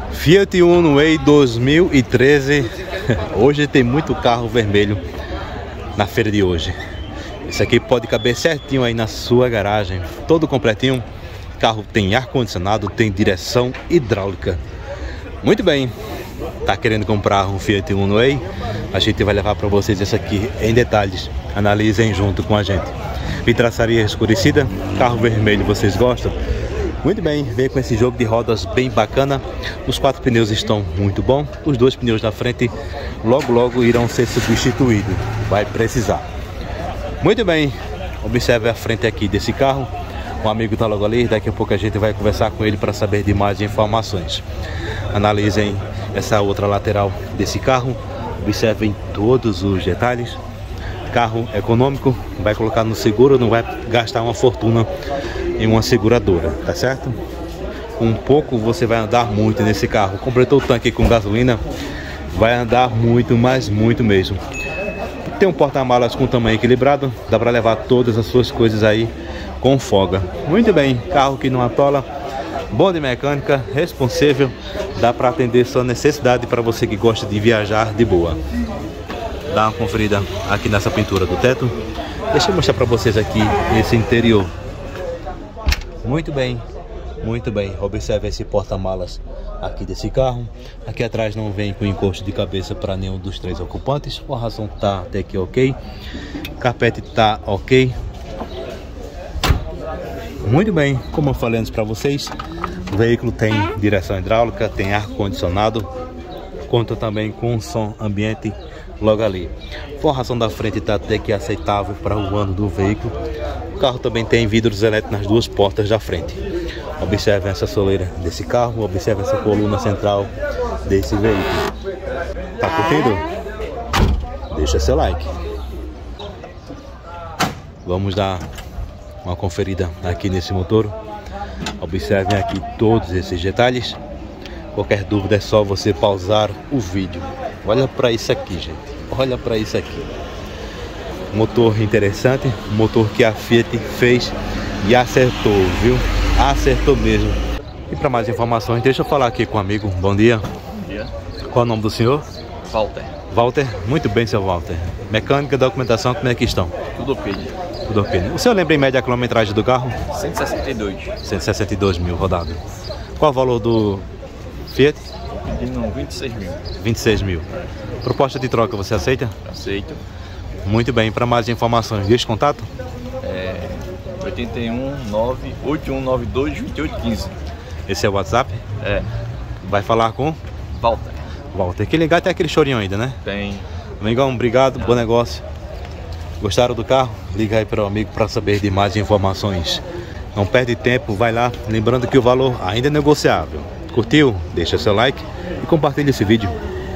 Fiat Uno Way 2013. Hoje tem muito carro vermelho na feira de hoje. Esse aqui pode caber certinho aí na sua garagem, todo completinho. O carro tem ar-condicionado, tem direção hidráulica. Muito bem, tá querendo comprar um Fiat Uno Way? A gente vai levar para vocês esse aqui em detalhes. Analisem junto com a gente. Vidraçaria escurecida, carro vermelho, vocês gostam? Muito bem, vem com esse jogo de rodas bem bacana. Os 4 pneus estão muito bons. Os 2 pneus da frente logo irão ser substituídos. Vai precisar. Muito bem, observe a frente aqui desse carro. Um amigo está logo ali, daqui a pouco a gente vai conversar com ele para saber de mais informações. Analisem essa outra lateral desse carro. Observem todos os detalhes. Carro econômico, vai colocar no seguro, não vai gastar uma fortuna em uma seguradora, tá certo? Um pouco você vai andar muito nesse carro. Completou o tanque com gasolina, vai andar muito, mas muito mesmo. Tem um porta-malas com tamanho equilibrado, dá para levar todas as suas coisas aí com folga. Muito bem, carro que não atola, bom de mecânica, responsível, dá para atender sua necessidade para você que gosta de viajar de boa. Dá uma conferida aqui nessa pintura do teto. Deixa eu mostrar para vocês aqui esse interior. Muito bem, observe esse porta-malas aqui desse carro. Aqui atrás não vem com encosto de cabeça para nenhum dos 3 ocupantes. O razão tá até aqui ok. Carpete tá ok. Muito bem, como eu falei antes para vocês, o veículo tem direção hidráulica, tem ar-condicionado, conta também com som ambiente logo ali. A forração da frente está até que aceitável para o ano do veículo. O carro também tem vidros elétricos nas 2 portas da frente. Observe essa soleira desse carro, observe essa coluna central desse veículo. Tá curtindo? Deixa seu like. Vamos dar uma conferida aqui nesse motor. Observem aqui todos esses detalhes. Qualquer dúvida é só você pausar o vídeo. Olha para isso aqui, gente. Olha para isso aqui. Motor interessante. Motor que a Fiat fez e acertou, viu? Acertou mesmo. E para mais informações, deixa eu falar aqui com o amigo. Bom dia. Bom dia. Qual é o nome do senhor? Walter. Walter? Muito bem, seu Walter. Mecânica, documentação, como é que estão? Tudo ok. Tudo ok. O senhor lembra em média a quilometragem do carro? 162. 162 mil rodado. Qual o valor do Fiat? Pedindo 26 mil. 26 mil. Proposta de troca, você aceita? Aceito. Muito bem, para mais informações, deixa contato? 81 98192 2815. Esse é o WhatsApp? É. Vai falar com? Walter. Walter. Que ligar, tem aquele chorinho ainda, né? Tem. Amigão, obrigado, bom negócio. Gostaram do carro? Liga aí para o amigo para saber de mais informações. Não perde tempo, vai lá. Lembrando que o valor ainda é negociável. Curtiu? Deixa seu like e compartilha esse vídeo.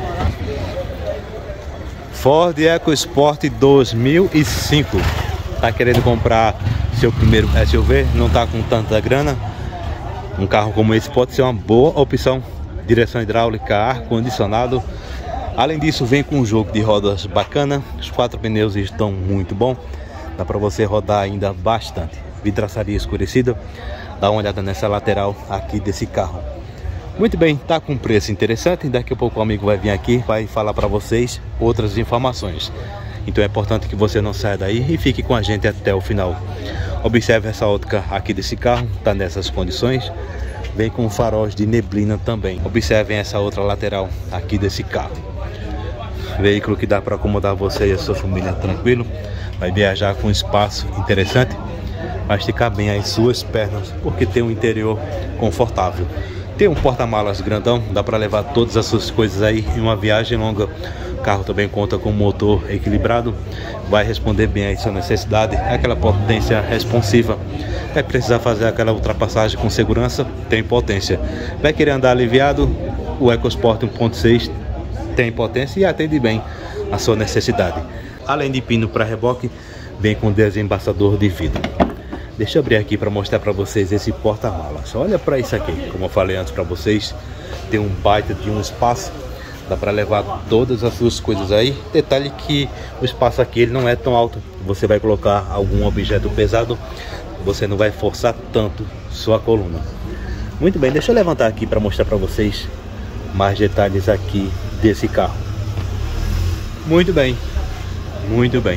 Ford EcoSport 2005. Tá querendo comprar seu primeiro SUV? Não tá com tanta grana? Um carro como esse pode ser uma boa opção. Direção hidráulica, ar-condicionado. Além disso, vem com um jogo de rodas bacana. Os 4 pneus estão muito bons. Dá para você rodar ainda bastante. Vidraçaria escurecida. Dá uma olhada nessa lateral aqui desse carro. Muito bem, tá com um preço interessante. Daqui a pouco o amigo vai vir aqui, vai falar para vocês outras informações. Então é importante que você não saia daí e fique com a gente até o final. Observe essa ótica aqui desse carro, tá nessas condições. Vem com faróis de neblina também. Observem essa outra lateral aqui desse carro. Veículo que dá para acomodar você e a sua família tranquilo. Vai viajar com espaço interessante. Vai esticar bem as suas pernas, porque tem um interior confortável. Tem um porta-malas grandão, dá para levar todas as suas coisas aí em uma viagem longa. O carro também conta com motor equilibrado, vai responder bem a sua necessidade, aquela potência responsiva. Vai precisar fazer aquela ultrapassagem com segurança, tem potência. Vai querer andar aliviado, o EcoSport 1.6 tem potência e atende bem a sua necessidade. Além de pino para reboque, vem com desembaçador de vidro. Deixa eu abrir aqui para mostrar para vocês esse porta-malas. Olha para isso aqui, como eu falei antes para vocês, tem um baita de um espaço. Dá para levar todas as suas coisas aí. Detalhe que o espaço aqui ele não é tão alto. Você vai colocar algum objeto pesado, você não vai forçar tanto sua coluna. Muito bem, deixa eu levantar aqui para mostrar para vocês mais detalhes aqui desse carro. Muito bem, muito bem.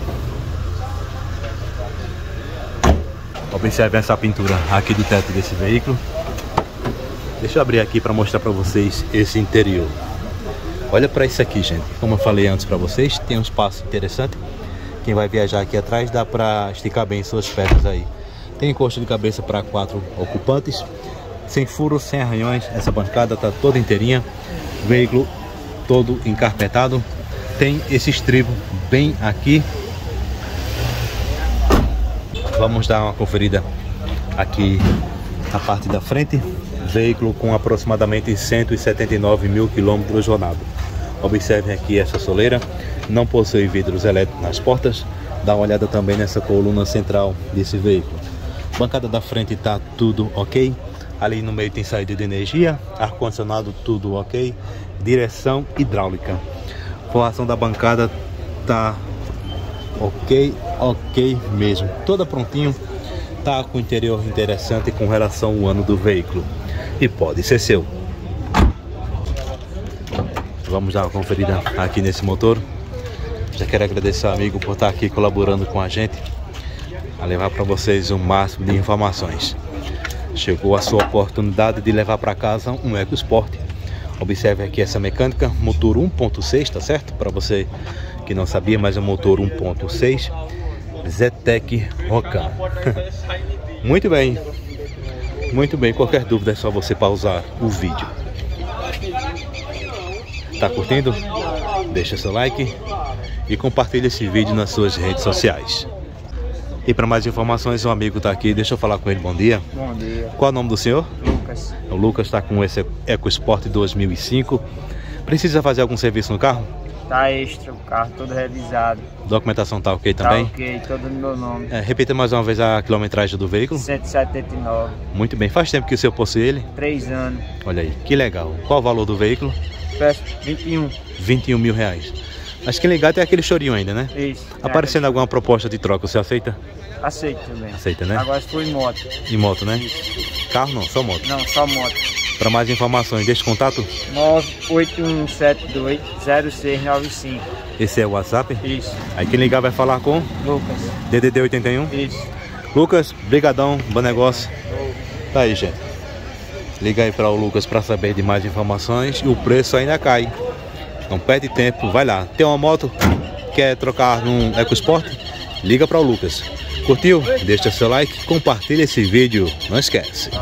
Observe essa pintura aqui do teto desse veículo. Deixa eu abrir aqui para mostrar para vocês esse interior. Olha para isso aqui, gente. Como eu falei antes para vocês, tem um espaço interessante. Quem vai viajar aqui atrás dá para esticar bem suas pernas aí. Tem encosto de cabeça para 4 ocupantes, sem furos, sem arranhões. Essa bancada tá toda inteirinha, veículo todo encarpetado. Tem esse estribo bem aqui. Vamos dar uma conferida aqui na parte da frente. Veículo com aproximadamente 179 mil quilômetros rodados. Observem aqui essa soleira, não possui vidros elétricos nas portas. Dá uma olhada também nessa coluna central desse veículo. Bancada da frente está tudo ok. Ali no meio tem saída de energia, ar-condicionado tudo ok. Direção hidráulica. Forração da bancada tá ok mesmo. Toda prontinho. Tá com interior interessante com relação ao ano do veículo. E pode ser seu. Vamos dar uma conferida aqui nesse motor. Já quero agradecer ao amigo por estar aqui colaborando com a gente, a levar para vocês o máximo de informações. Chegou a sua oportunidade de levar para casa um EcoSport. Observe aqui essa mecânica, motor 1.6, tá certo? Para você que não sabia, mas é um motor 1.6 Zetec Rocan. Muito bem. Muito bem, qualquer dúvida é só você pausar o vídeo. Tá curtindo? Deixa seu like e compartilhe esse vídeo nas suas redes sociais. E para mais informações, o amigo tá aqui, deixa eu falar com ele. Bom dia. Bom dia. Qual é o nome do senhor? Lucas. O Lucas está com esse EcoSport 2005. Precisa fazer algum serviço no carro? Tá extra, o carro todo revisado. Documentação tá ok também? Tá ok, todo no meu nome. Repita mais uma vez a quilometragem do veículo. 179. Muito bem, faz tempo que o senhor possui ele? 3 anos. Olha aí, que legal. Qual o valor do veículo? Peço 21. 21 mil reais. Acho que ligado tem aquele chorinho ainda, né? Isso. Aparecendo alguma proposta de troca, você aceita? Aceito também. Aceita, né? Agora se for em moto. Em moto, né? Isso. Carro não, só moto. Não, só moto. Para mais informações, deixa o contato. 981720695. Esse é o WhatsApp? Isso. Aí quem ligar vai falar com Lucas. DDD 81. Isso. Lucas, brigadão, bom negócio. Tá aí, gente. Liga aí para o Lucas para saber de mais informações. E o preço ainda cai. Não perde tempo, vai lá. Tem uma moto, quer trocar num EcoSport? Liga para o Lucas. Curtiu? Deixa seu like, compartilha esse vídeo, não esquece.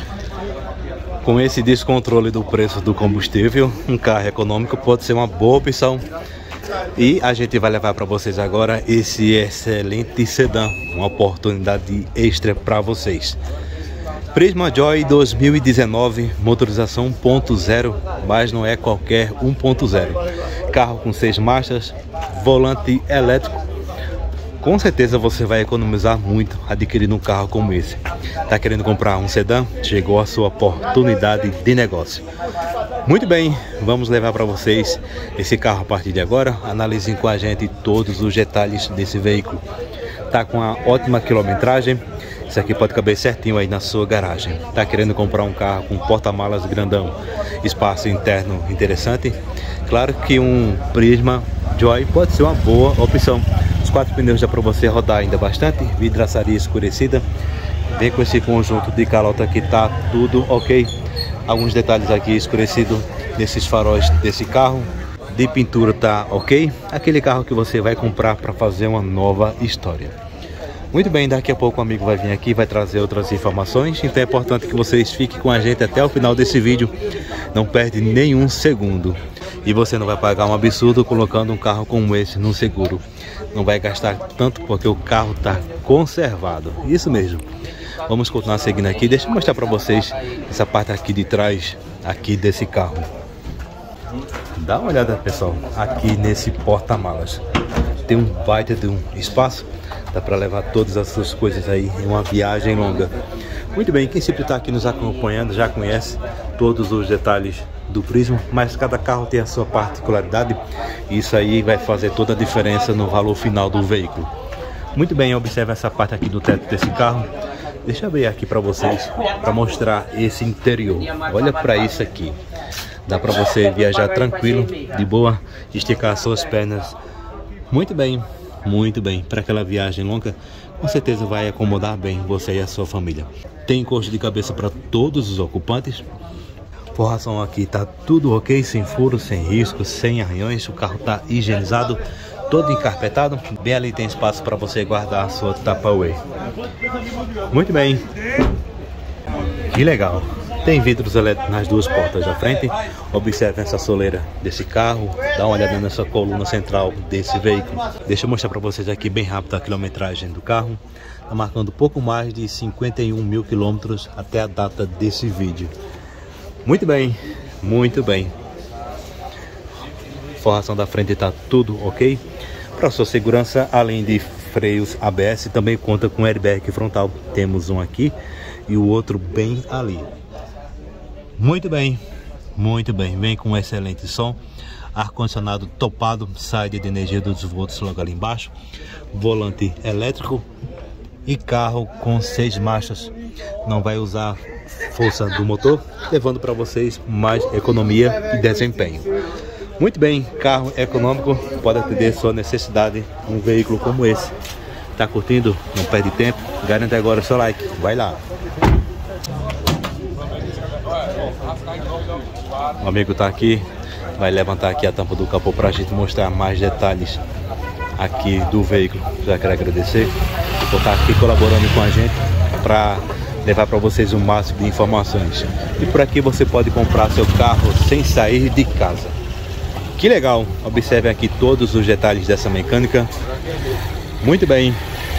Com esse descontrole do preço do combustível, um carro econômico pode ser uma boa opção. E a gente vai levar para vocês agora esse excelente sedã, uma oportunidade extra para vocês. Prisma Joy 2019, motorização 1.0, mas não é qualquer 1.0. Carro com 6 marchas, volante elétrico. Com certeza você vai economizar muito adquirindo um carro como esse. Tá querendo comprar um sedã? Chegou a sua oportunidade de negócio. Muito bem, vamos levar para vocês esse carro a partir de agora. Analisem com a gente todos os detalhes desse veículo. Tá com uma ótima quilometragem. Isso aqui pode caber certinho aí na sua garagem. Tá querendo comprar um carro com porta-malas grandão, espaço interno interessante? Claro que um Prisma Joy pode ser uma boa opção. Os 4 pneus já para você rodar ainda bastante, vidraçaria escurecida. Vem com esse conjunto de calota que tá tudo ok. Alguns detalhes aqui escurecido nesses faróis desse carro. De pintura tá ok. Aquele carro que você vai comprar para fazer uma nova história. Muito bem, daqui a pouco o amigo vai vir aqui e vai trazer outras informações. Então é importante que vocês fiquem com a gente até o final desse vídeo. Não perde nenhum segundo. E você não vai pagar um absurdo colocando um carro como esse no seguro. Não vai gastar tanto porque o carro está conservado. Isso mesmo. Vamos continuar seguindo aqui. Deixa eu mostrar para vocês essa parte aqui de trás aqui desse carro. Dá uma olhada, pessoal, aqui nesse porta-malas. Tem um baita de um espaço. Dá para levar todas as suas coisas aí em uma viagem longa. Muito bem, quem sempre está aqui nos acompanhando já conhece todos os detalhes do Prisma, mas cada carro tem a sua particularidade. E isso aí vai fazer toda a diferença no valor final do veículo. Muito bem, observe essa parte aqui do teto desse carro. Deixa eu abrir aqui para vocês, para mostrar esse interior. Olha para isso aqui. Dá para você viajar tranquilo, de boa, esticar as suas pernas. Muito bem, para aquela viagem longa, com certeza vai acomodar bem você e a sua família. Tem encosto de cabeça para todos os ocupantes. Forração aqui tá tudo ok, sem furos, sem riscos, sem arranhões. O carro tá higienizado, todo encarpetado. Bem ali tem espaço para você guardar a sua Tupperware. Muito bem, que legal. Tem vidros elétricos nas duas portas da frente. Observe essa soleira desse carro. Dá uma olhada nessa coluna central desse veículo. Deixa eu mostrar para vocês aqui bem rápido a quilometragem do carro. Está marcando pouco mais de 51 mil quilômetros até a data desse vídeo. Muito bem. Forração da frente está tudo ok. Para sua segurança, além de freios ABS, também conta com airbag frontal. Temos um aqui e o outro bem ali. Muito bem, vem com um excelente som, ar-condicionado topado, saída de energia dos volts logo ali embaixo, volante elétrico e carro com 6 marchas, não vai usar força do motor, levando para vocês mais economia e desempenho. Muito bem, carro econômico, pode atender sua necessidade, um veículo como esse. Tá curtindo? Não perde tempo, garante agora o seu like, vai lá. O amigo tá aqui, vai levantar aqui a tampa do capô para a gente mostrar mais detalhes aqui do veículo. Já quero agradecer por estar aqui colaborando com a gente para levar para vocês o máximo de informações. E por aqui você pode comprar seu carro sem sair de casa. Que legal! Observe aqui todos os detalhes dessa mecânica. Muito bem.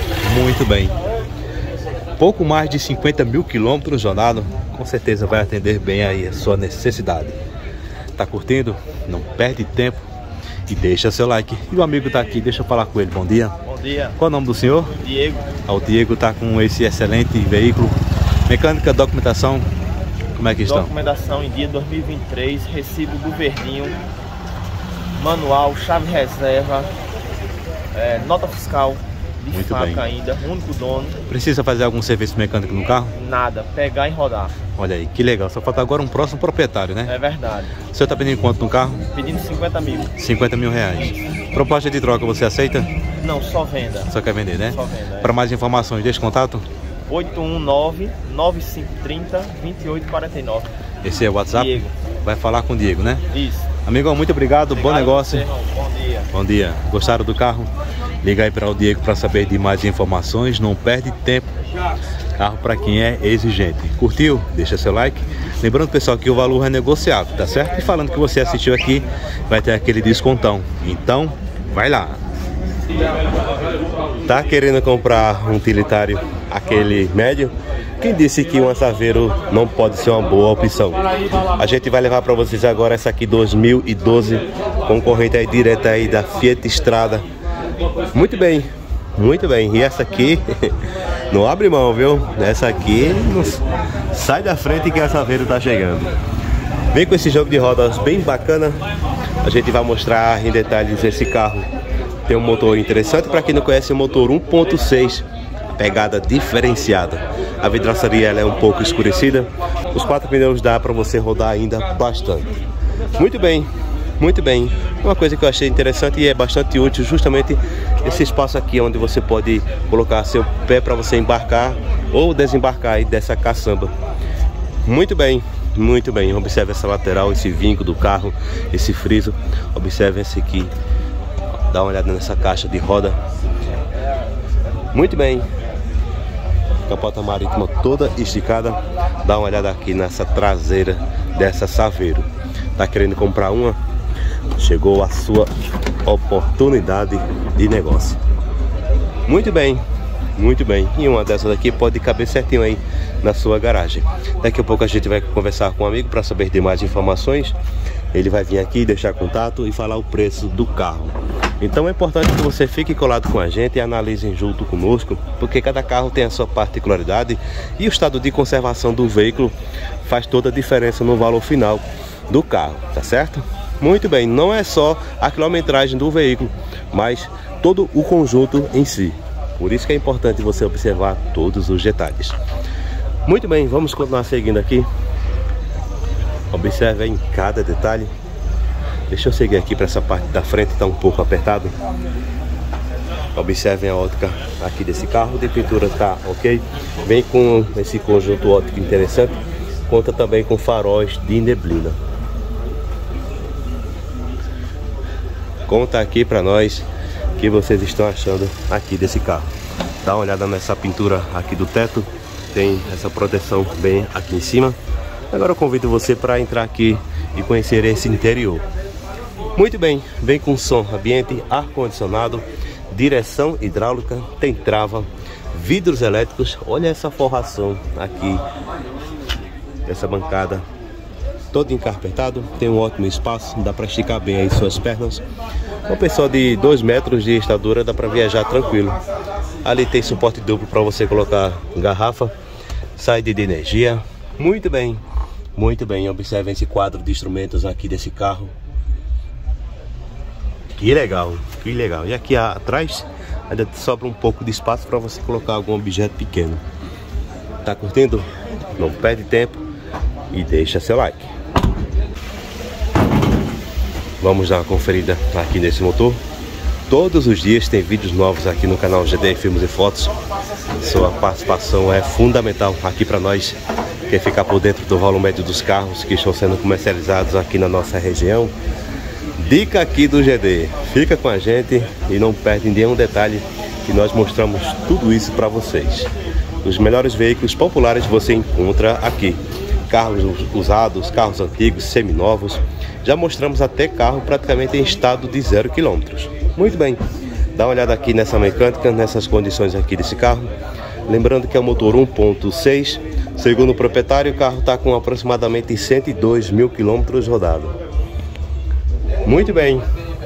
Pouco mais de 50 mil quilômetros rodado, com certeza vai atender bem aí a sua necessidade. Tá curtindo? Não perde tempo e deixa seu like. E o amigo tá aqui, deixa eu falar com ele. Bom dia. Bom dia. Qual é o nome do senhor? Diego. O Diego tá com esse excelente veículo. Mecânica, documentação, como é que estão? Documentação em dia 2023, recibo do verdinho, manual, chave reserva, nota fiscal. Muito bem. Ainda, único dono. Precisa fazer algum serviço mecânico no carro? Nada, pegar e rodar. Olha aí, que legal. Só falta agora um próximo proprietário, né? É verdade. O senhor tá pedindo quanto no carro? Pedindo 50 mil. 50 mil reais. Proposta de troca você aceita? Não, só venda. Só quer vender, né? Só venda. Para mais informações, deixe contato. 819-9530-2849. Esse é o WhatsApp? Diego. Vai falar com o Diego, né? Isso. Amigão, muito obrigado. Bom negócio. Você, bom dia. Bom dia. Gostaram do carro? Liga aí para o Diego para saber de mais informações. Não perde tempo. Carro para quem é exigente. Curtiu? Deixa seu like. Lembrando, pessoal, que o valor é negociável, tá certo? E falando que você assistiu aqui, vai ter aquele descontão. Então, vai lá. Tá querendo comprar um utilitário, aquele médio? Quem disse que um Saveiro não pode ser uma boa opção? A gente vai levar para vocês agora essa aqui 2012, concorrente aí direta aí da Fiat Strada. Muito bem. E essa aqui não abre mão, viu? Essa aqui não... sai da frente que a Saveiro tá chegando. Vem com esse jogo de rodas bem bacana. A gente vai mostrar em detalhes esse carro. Tem um motor interessante, para quem não conhece, o motor 1.6, pegada diferenciada. A vidraçaria ela é um pouco escurecida. Os 4 pneus dá para você rodar ainda bastante. Muito bem. Uma coisa que eu achei interessante e é bastante útil, justamente esse espaço aqui onde você pode colocar seu pé para você embarcar ou desembarcar aí dessa caçamba. Muito bem. Observe essa lateral, esse vinco do carro, esse friso. Observe esse aqui. Dá uma olhada nessa caixa de roda. Muito bem. Capota marítima toda esticada. Dá uma olhada aqui nessa traseira dessa Saveiro. Tá querendo comprar uma? Chegou a sua oportunidade de negócio. Muito bem. E uma dessas aqui pode caber certinho aí na sua garagem. Daqui a pouco a gente vai conversar com um amigo para saber de mais informações. Ele vai vir aqui, deixar contato e falar o preço do carro. Então é importante que você fique colado com a gente e analise junto conosco, porque cada carro tem a sua particularidade e o estado de conservação do veículo faz toda a diferença no valor final do carro, tá certo? Muito bem, não é só a quilometragem do veículo, mas todo o conjunto em si. Por isso que é importante você observar todos os detalhes. Muito bem, vamos continuar seguindo aqui. Observe aí em cada detalhe. Deixa eu seguir aqui para essa parte da frente, está um pouco apertado. Observem a ótica aqui desse carro, de pintura tá ok. Vem com esse conjunto óptico interessante. Conta também com faróis de neblina. Conta aqui para nós o que vocês estão achando aqui desse carro. Dá uma olhada nessa pintura aqui do teto. Tem essa proteção bem aqui em cima. Agora eu convido você para entrar aqui e conhecer esse interior. Muito bem, vem com som ambiente, ar-condicionado, direção hidráulica, tem trava, vidros elétricos. Olha essa forração aqui, essa bancada todo encarpetado, tem um ótimo espaço, dá para esticar bem aí suas pernas. Uma pessoa de 2 metros de estatura dá para viajar tranquilo. Ali tem suporte duplo para você colocar garrafa, saída de energia. Muito bem, observem esse quadro de instrumentos aqui desse carro. Que legal, que legal. E aqui atrás ainda sobra um pouco de espaço para você colocar algum objeto pequeno. Tá curtindo? Não perde tempo e deixa seu like. Vamos dar uma conferida aqui nesse motor. Todos os dias tem vídeos novos aqui no canal GDR Filmes e Fotos. Sua participação é fundamental aqui para nós. Quer ficar por dentro do valor médio dos carros que estão sendo comercializados aqui na nossa região? Dica aqui do GD, fica com a gente e não perde nenhum detalhe, que nós mostramos tudo isso para vocês. Os melhores veículos populares você encontra aqui. Carros usados, carros antigos, seminovos. Já mostramos até carro praticamente em estado de 0 km. Muito bem, dá uma olhada aqui nessa mecânica, nessas condições aqui desse carro. Lembrando que é o motor 1.6. Segundo o proprietário, o carro está com aproximadamente 102 mil quilômetros rodados. Muito bem,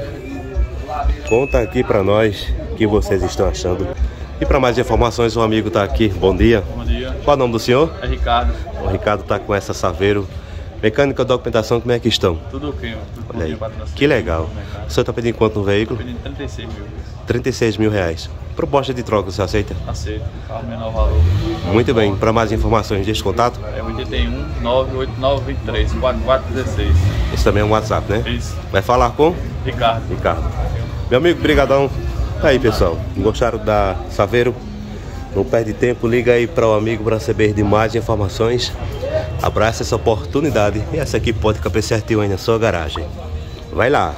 conta aqui para nós o que vocês estão achando. E para mais informações, um amigo está aqui. Bom dia. Bom dia. Qual é o nome do senhor? É Ricardo. O Ricardo está com essa Saveiro. Mecânica, documentação, como é que estão? Tudo ok, tudo Olha aí, que legal. O senhor está pedindo quanto no veículo? Pedindo 36 mil. 36 mil reais. Proposta de troca, você aceita? Aceito. Carro menor valor. Muito bem, para mais informações, deixe contato. É 81 989 23 4416. Esse também é um WhatsApp, né? Isso. Vai falar com? Ricardo. Meu amigo, brigadão. Aí, pessoal, gostaram da Saveiro? Não perde tempo, liga aí para o amigo para saber de mais informações. Abraça essa oportunidade e essa aqui pode caber certinho aí na sua garagem. Vai lá.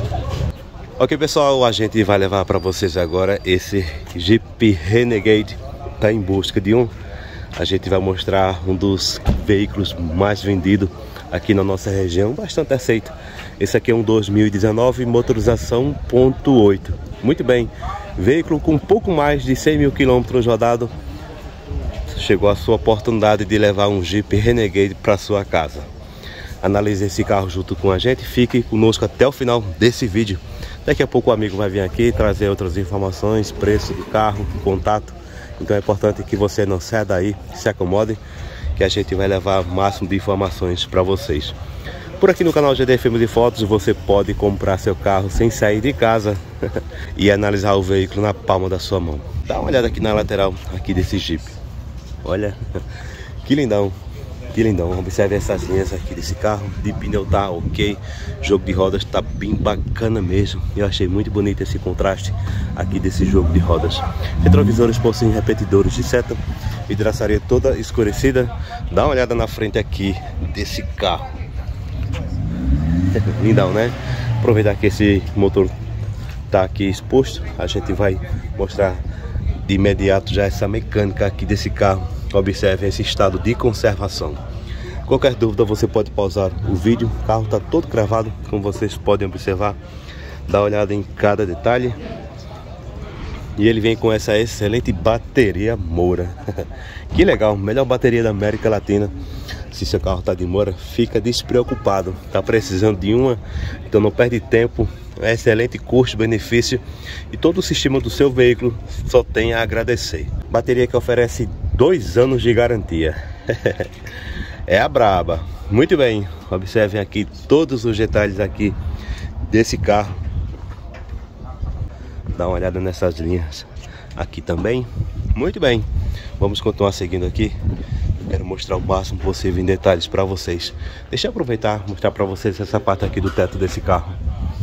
Ok, pessoal, a gente vai levar para vocês agora esse Jeep Renegade. Tá em busca de um. A gente vai mostrar um dos veículos mais vendidos aqui na nossa região, bastante aceito. Esse aqui é um 2019, motorização 1.8. Muito bem, veículo com um pouco mais de 100 mil quilômetros rodados. Chegou a sua oportunidade de levar um Jeep Renegade para sua casa. Analise esse carro junto com a gente, fique conosco até o final desse vídeo. Daqui a pouco o amigo vai vir aqui trazer outras informações, preço do carro, contato. Então é importante que você não saia daí, se acomode, que a gente vai levar o máximo de informações para vocês. Por aqui no canal GDR Filmes e Fotos você pode comprar seu carro sem sair de casa e analisar o veículo na palma da sua mão. Dá uma olhada aqui na lateral aqui desse Jeep. Olha, que lindão, que lindão. Observe essas linhas aqui desse carro. De pneu tá ok, jogo de rodas tá bem bacana mesmo. Eu achei muito bonito esse contraste aqui desse jogo de rodas. Retrovisores possuem repetidores de seta, vidraçaria toda escurecida. Dá uma olhada na frente aqui desse carro. Lindão, né? Aproveitar que esse motor tá aqui exposto, a gente vai mostrar de imediato já essa mecânica aqui desse carro. Observe esse estado de conservação. Qualquer dúvida você pode pausar o vídeo. O carro está todo cravado, como vocês podem observar. Dá uma olhada em cada detalhe. E ele vem com essa excelente bateria Moura. Que legal, melhor bateria da América Latina. Se seu carro está de Moura, fica despreocupado. Está precisando de uma, então não perde tempo. É excelente custo-benefício e todo o sistema do seu veículo só tem a agradecer. Bateria que oferece 2 anos de garantia. É a braba. Muito bem, observem aqui todos os detalhes aqui desse carro. Dá uma olhada nessas linhas aqui também. Muito bem, vamos continuar seguindo aqui. Quero mostrar o máximo possível em detalhes para vocês. Deixa eu aproveitar, mostrar para vocês essa parte aqui do teto desse carro.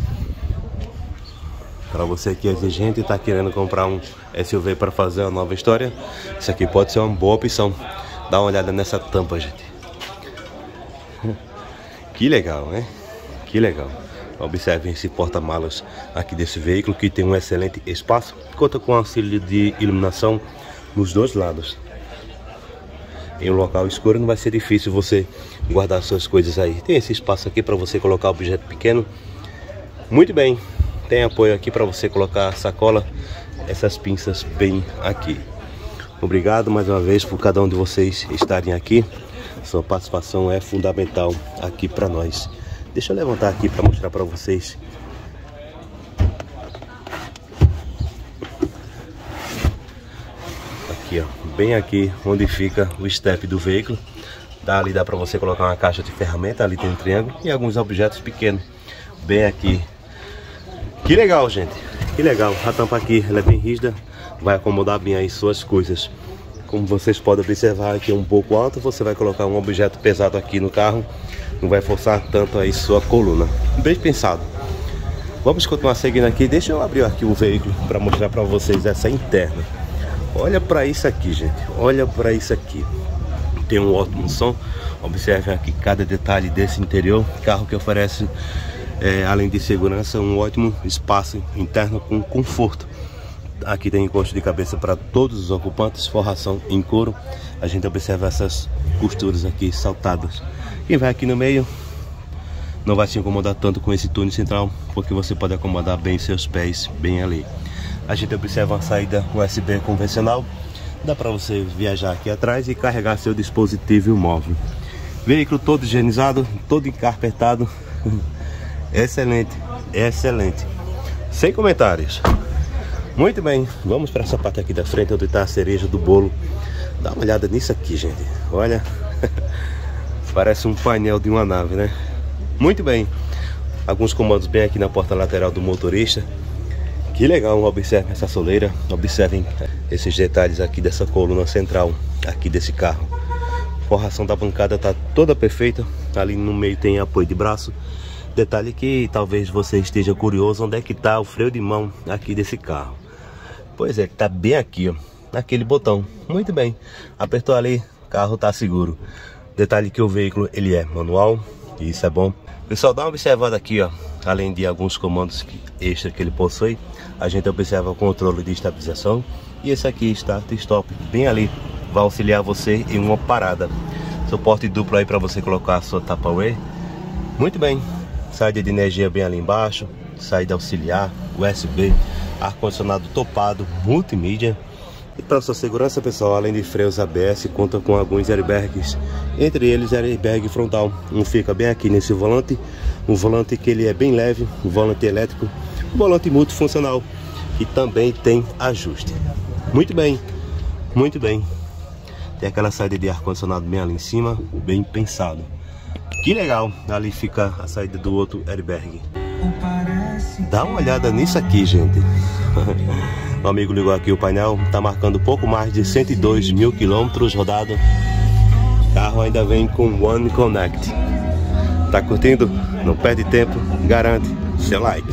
Para você que é exigente e está querendo comprar um SUV para fazer uma nova história, isso aqui pode ser uma boa opção. Dá uma olhada nessa tampa, gente. Que legal, né? Que legal. Observem esse porta-malas aqui desse veículo, que tem um excelente espaço. Conta com auxílio de iluminação nos dois lados. Em um local escuro não vai ser difícil você guardar suas coisas aí. Tem esse espaço aqui para você colocar objeto pequeno. Muito bem. Tem apoio aqui para você colocar a sacola, essas pinças bem aqui. Obrigado mais uma vez por cada um de vocês estarem aqui. Sua participação é fundamental aqui para nós. Deixa eu levantar aqui para mostrar para vocês. Aqui, ó, bem aqui onde fica o step do veículo. Ali dá para você colocar uma caixa de ferramenta, ali tem um triângulo e alguns objetos pequenos. Bem aqui. Que legal, gente, que legal. A tampa aqui, ela é bem rígida, vai acomodar bem aí suas coisas. Como vocês podem observar, aqui é um pouco alto. Você vai colocar um objeto pesado aqui no carro, não vai forçar tanto aí sua coluna. Bem pensado. Vamos continuar seguindo aqui. Deixa eu abrir aqui o veículo para mostrar para vocês essa interna. Olha para isso aqui, gente, olha para isso aqui. Tem um ótimo som. Observe aqui cada detalhe desse interior. Carro que oferece além de segurança, um ótimo espaço interno com conforto. Aqui tem encosto de cabeça para todos os ocupantes, forração em couro. A gente observa essas costuras aqui saltadas. Quem vai aqui no meio não vai se incomodar tanto com esse túnel central, porque você pode acomodar bem seus pés bem ali. A gente observa uma saída USB convencional. Dá para você viajar aqui atrás e carregar seu dispositivo móvel. Veículo todo higienizado, todo encarpetado. Excelente, excelente. Sem comentários. Muito bem, vamos para essa parte aqui da frente, onde está a cereja do bolo. Dá uma olhada nisso aqui, gente. Olha, parece um painel de uma nave, né? Muito bem. Alguns comandos bem aqui na porta lateral do motorista. Que legal, observem essa soleira. Observem esses detalhes aqui dessa coluna central aqui desse carro. A forração da bancada está toda perfeita. Ali no meio tem apoio de braço. Detalhe que talvez você esteja curioso, onde é que está o freio de mão aqui desse carro. Pois é, está bem aqui, ó, naquele botão. Muito bem, apertou ali, o carro está seguro. Detalhe que o veículo ele é manual, e isso é bom. Pessoal, dá uma observada aqui, ó. Além de alguns comandos extra que ele possui, a gente observa o controle de estabilização. E esse aqui, start stop, bem ali, vai auxiliar você em uma parada. Suporte duplo aí para você colocar a sua Tupperware. Muito bem. Saída de energia bem ali embaixo, saída auxiliar, USB, ar-condicionado topado, multimídia. E para sua segurança, pessoal, além de freios ABS, conta com alguns airbags. Entre eles, airbag frontal. Um fica bem aqui nesse volante, um volante que ele é bem leve, um volante elétrico, um volante multifuncional e também tem ajuste. Muito bem, muito bem. Tem aquela saída de ar-condicionado bem ali em cima, bem pensado. Que legal, ali fica a saída do outro airbag. Dá uma olhada nisso aqui, gente. O amigo ligou aqui o painel, tá marcando pouco mais de 102 mil quilômetros rodado. O carro ainda vem com One Connect. Tá curtindo? Não perde tempo, garante seu like.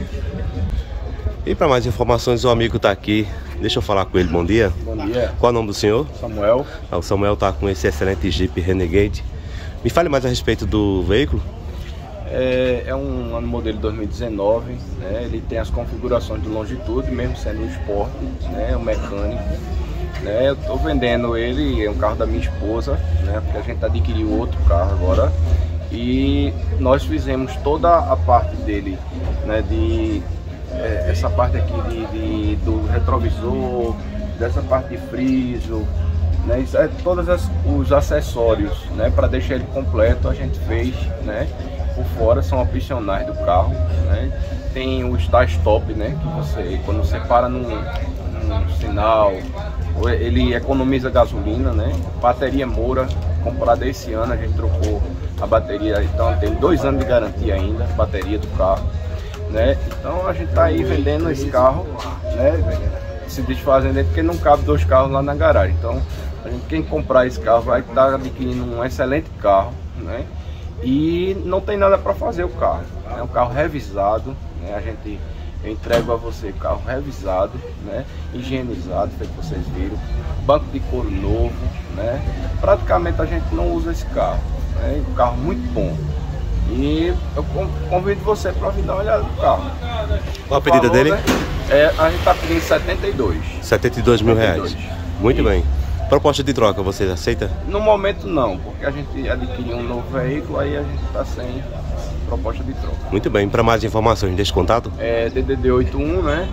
E para mais informações, o amigo tá aqui. Deixa eu falar com ele, bom dia. Bom dia. Qual é o nome do senhor? Samuel. O Samuel tá com esse excelente Jeep Renegade. Me fale mais a respeito do veículo. É um modelo 2019, né? Ele tem as configurações de longitude, mesmo sendo um esporte, né? Um mecânico, né? Eu tô vendendo ele, é um carro da minha esposa, né? Porque a gente adquiriu outro carro agora e nós fizemos toda a parte dele, né? Essa parte aqui do retrovisor, dessa parte de friso, né? Isso é todos os acessórios, né? Para deixar ele completo a gente fez, né? Por fora são opcionais do carro, né? Tem o start stop, né? Que você, quando você para num sinal, ele economiza gasolina, né? Bateria Moura, comprada esse ano, a gente trocou a bateria, então tem 2 anos de garantia ainda, bateria do carro, né? Então a gente tá aí vendendo esse carro, né? Se desfazendo porque não cabe 2 carros lá na garagem, então Quem comprar esse carro vai estar adquirindo um excelente carro, né? E não tem nada para fazer o carro. É um carro revisado, né? Eu entrego a você carro revisado, né? Higienizado, feito que vocês viram, banco de couro novo, né? Praticamente a gente não usa esse carro, né? Um carro muito bom. E eu convido você para vir dar uma olhada no carro. Qual a pedida dele? Né? A gente está pedindo 72 mil reais. Muito bem. Proposta de troca, você aceita? No momento não, porque a gente adquiriu um novo veículo, aí a gente está sem proposta de troca. Muito bem, para mais informações, deixe contato? É DDD 81, né?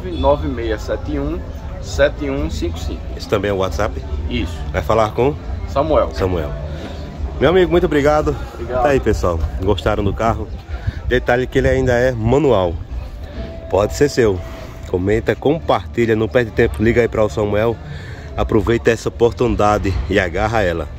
99671-7155. Esse também é o WhatsApp? Isso. Vai falar com? Samuel. Meu amigo, muito obrigado. Obrigado. Tá aí, pessoal. Gostaram do carro? Detalhe que ele ainda é manual. Pode ser seu. Comenta, compartilha, não perde tempo. Liga aí para o Samuel. Aproveita essa oportunidade e agarra ela.